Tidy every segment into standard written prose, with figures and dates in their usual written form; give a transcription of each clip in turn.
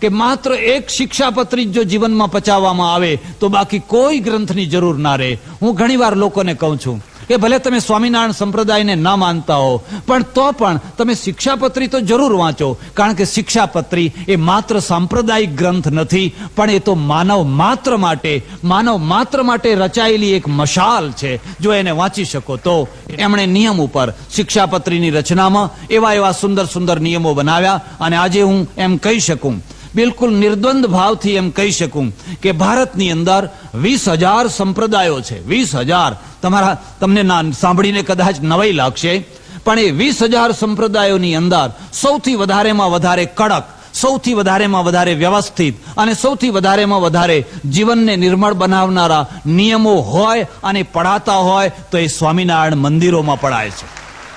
કે માત્ર એક શિક્ષાપત્રી જો જીવનમાં પચાવવામાં આવે તો બાકી કોઈ ગ્રંથની જરૂર ના રહે. હું ઘણીવાર લોકોને કહું છું કે ભલે તમે સ્વામિનારાયણ સંપ્રદાયને ન માનતા હો, પણ તો પણ તમે શિક્ષાપત્રી તો જરૂર વાંચો, કારણ કે શિક્ષાપત્રી એ માત્ર સાંપ્રદાયિક ગ્રંથ નથી, પણ એ તો માનવ માત્ર માટે રચાયેલી એક મશાલ છે. જો એને વાંચી શકો તો. એમણે નિયમ ઉપર શિક્ષાપત્રીની રચનામાં એવા સુંદર સુંદર નિયમો બનાવ્યા, અને આજે હું એમ કહી શકું, બિલકુલ નિર્દ્વંદ ભાવથી એમ કહી શકું કે ભારતની અંદર 20,000 સંપ્રદાયો છે. 20,000. તમને સાંભળીને કદાચ નવાઈ લાગશે, પણ એ 20,000 સંપ્રદાયોની અંદર સૌથી વધારેમાં વધારે કડક, સૌથી વધારેમાં વધારે વ્યવસ્થિત અને સૌથી વધારેમાં વધારે જીવનને નિર્મળ બનાવનારા નિયમો હોય અને પડાતા હોય તો એ સ્વામિનારાયણ મંદિરોમાં પડાય છે.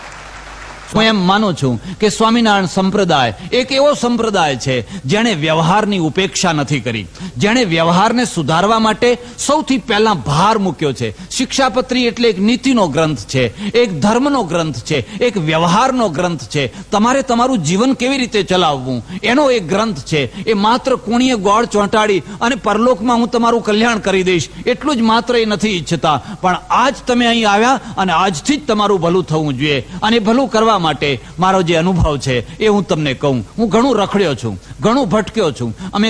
હું એમ માનું છું કે સ્વામિનારાયણ સંપ્રદાય એક એવો સંપ્રદાય છે જેણે વ્યવહારની ઉપેક્ષા નથી કરી, જેણે વ્યવહારને સુધારવા માટે સૌથી પહેલા ભાર મૂક્યો છે. શિક્ષાપત્રી એટલે એક નીતિનો ગ્રંથ છે, એક ધર્મનો ગ્રંથ છે, એક વ્યવહારનો ગ્રંથ છે. તમારે તમારું જીવન કેવી રીતે ચલાવવું એનો એક ગ્રંથ છે. એ માત્ર કુણીએ ગોળ ચોંટાડી અને પરલોકમાં હું તમારું કલ્યાણ કરી દઈશ એટલું જ માત્ર એ નથી ઈચ્છતા, પણ આજ તમે અહીં આવ્યા અને આજથી જ તમારું ભલું થવું જોઈએ. અને ભલું કરવા માટે મારો જે અનુભવ છે એ હું તમને કહું. હું ઘણું રખડ્યો છું, ઘણું ભટક્યો છું. અમે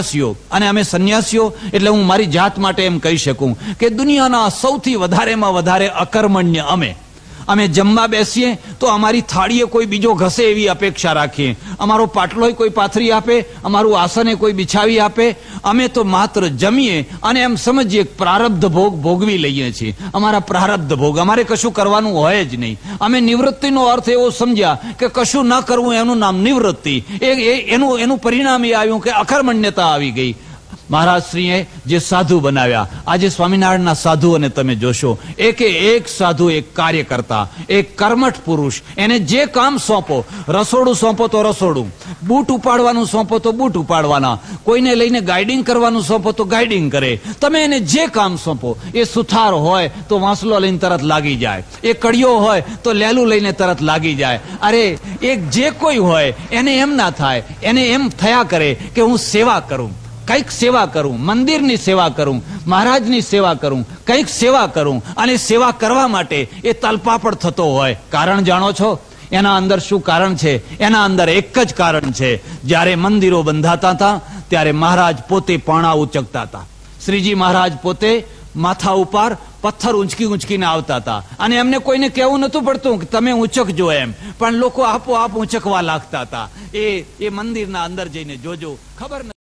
સંન્યાસીઓ એટલે હું મારી જાત માટે એમ કહી શકું કે દુનિયાના સૌથી વધારેમાં વધારે અકર્મણ્ય અમે જમવા બેસીએ તો અમારી થાળીએ કોઈ બીજો ઘસે એવી અપેક્ષા રાખીએ, અમારો પાટલોય કોઈ પાથરી આપે, અમારું આસને કોઈ બિછાવી આપે. અમે તો માત્ર જમીએ અને એમ સમજીએ પ્રારબ્ધ ભોગ ભોગવી લઈએ છીએ. અમારા પ્રારબ્ધ ભોગ, અમારે કશું કરવાનું હોય જ નહીં. અમે નિવૃત્તિનો અર્થ એવો સમજ્યા કે કશું ન કરવું એનું નામ નિવૃત્તિ. એનું પરિણામ એ આવ્યું કે અકર્મણ્યતા આવી ગઈ. મહારાજશ્રીએ જે સાધુ બનાવ્યા, આજે સ્વામિનારાયણના સાધુઓને તમે જોશો, એક સાધુ એક કાર્ય કરતા, એક કર્મઠ પુરુષ. એને જે કામ સોંપો, રસોડું સોંપો તો રસોડું, બૂટ ઉપાડવાનું સોંપો તો બૂટ ઉપાડવાના, કોઈને લઈને ગાઈડિંગ કરવાનું સોંપો તો ગાઈડિંગ કરે. તમે એને જે કામ સોંપો, એ સુથાર હોય તો વાંસલો લઈને તરત લાગી જાય, એ કડિયો હોય તો લેલું લઈને તરત લાગી જાય. અરે એક જે કોઈ હોય એને એમ ના થાય, એને એમ થયા કરે કે હું સેવા કરું, કંઈક સેવા કરું, મંદિરની સેવા કરું, મહારાજની સેવા કરું, કંઈક સેવા કરું. અને સેવા કરવા માટે એ તલપાપડ થતો હોય. કારણ જાણો છો એના અંદર શું કારણ છે? એના અંદર એક જ કારણ છે. જ્યારે મંદિરો બંધાતા હતા ત્યારે મહારાજ પોતે પાણા ઉચકતા હતા. શ્રીજી મહારાજ પોતે માથા ઉપર પથ્થર ઊંચકીને આવતા હતા, અને એમને કોઈને કહેવું નતું પડતું કે તમે ઊંચકજો એમ, પણ લોકો આપોઆપ ઊંચકવા લાગતા હતા. એ મંદિરના અંદર જઈને જોજો, ખબર